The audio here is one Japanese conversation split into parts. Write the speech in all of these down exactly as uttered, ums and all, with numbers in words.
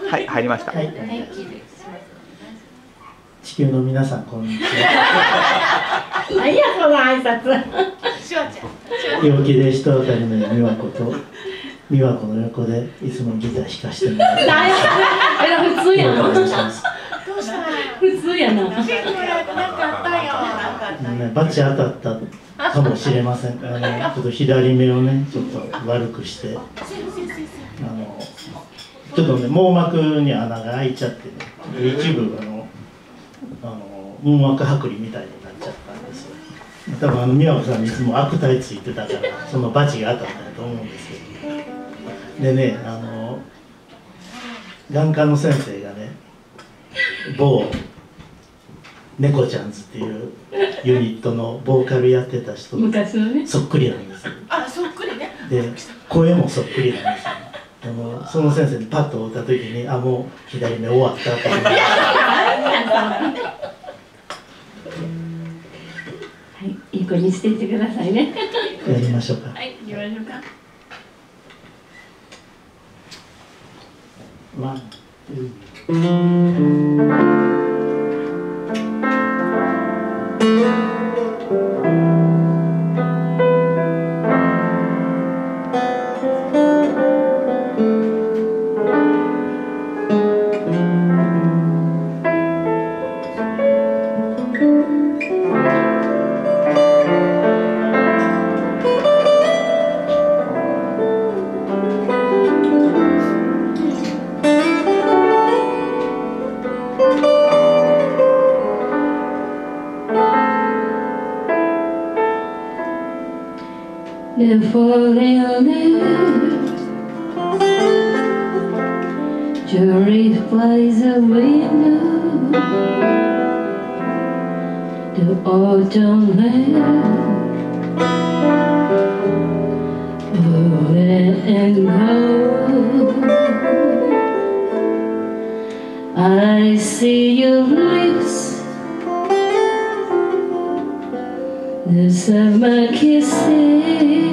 はい、入りました。 はい、地球の皆さん、こんにちは。 何やその挨拶。 陽気で人当たりのいい美和子と美和子の横でいつもギター弾かしてもらってます。 普通やな。 お願いします。 普通やな。 ね、バチ当たったかもしれません。あのちょっと左目をね、ちょっと悪くして、あのちょっとね、網膜に穴が開いちゃってね、一部あのあの網膜剥離みたいになっちゃったんですよ。多分あの美和子さんにいつも悪態ついてたから、そのバチが当たったんだと思うんですけど。でね、あの眼科の先生がね、某猫ちゃんズっていうユニットのボーカルやってた人とそっくりなんですよ。 あ、そっくりね。 で、声もそっくりなんですよ。あのその先生にパッと会った時に、あ、もう左目終わったって思って。 はい、いい子にしていってくださいね。 やりましょうか。 はい、行きましょうか。 ワン、ツー。 The falling leaves, jury flies a window, the autumn land, oh, and go. I see your lips, the summer kisses,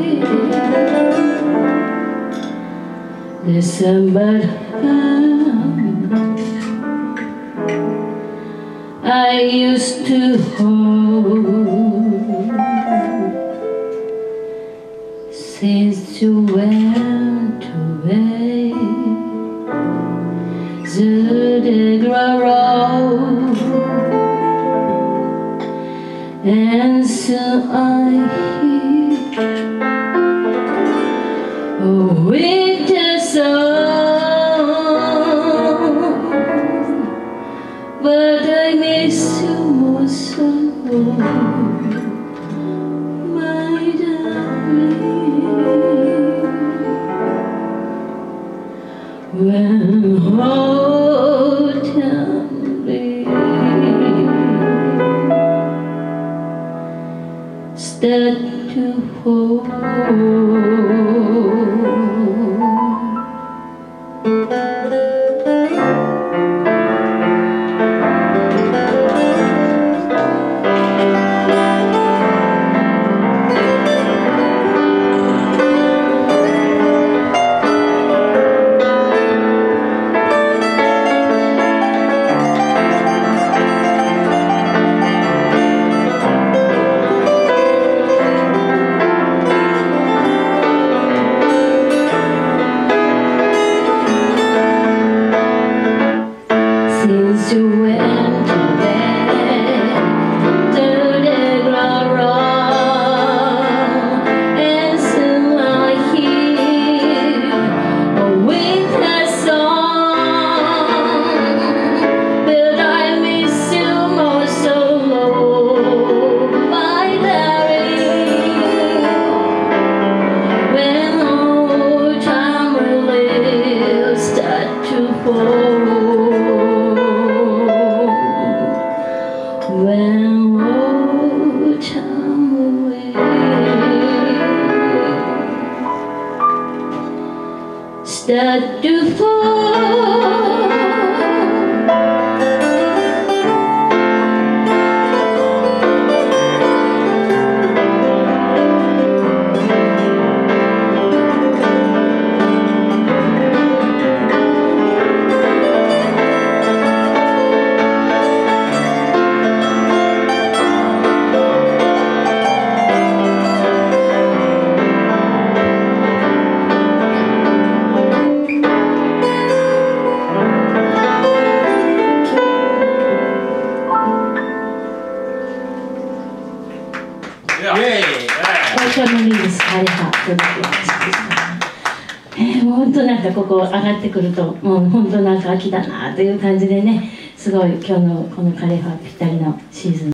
the summer hand I used to hold since you went away. The road, and so I hear a winter song, but I miss you more so, my darling. When autumn leaves start to fall, since you went away, to the ground wrong, and soon I hear a winter song, but I miss you more so, my darling. When autumn leaves start to fall, when autumn leaves start to fall, バノリーブスカレハという話でしたね。えー、もう本当なんかここ上がってくるともう本当なんか秋だなという感じでね、すごい今日のこのカレハぴったりのシーズン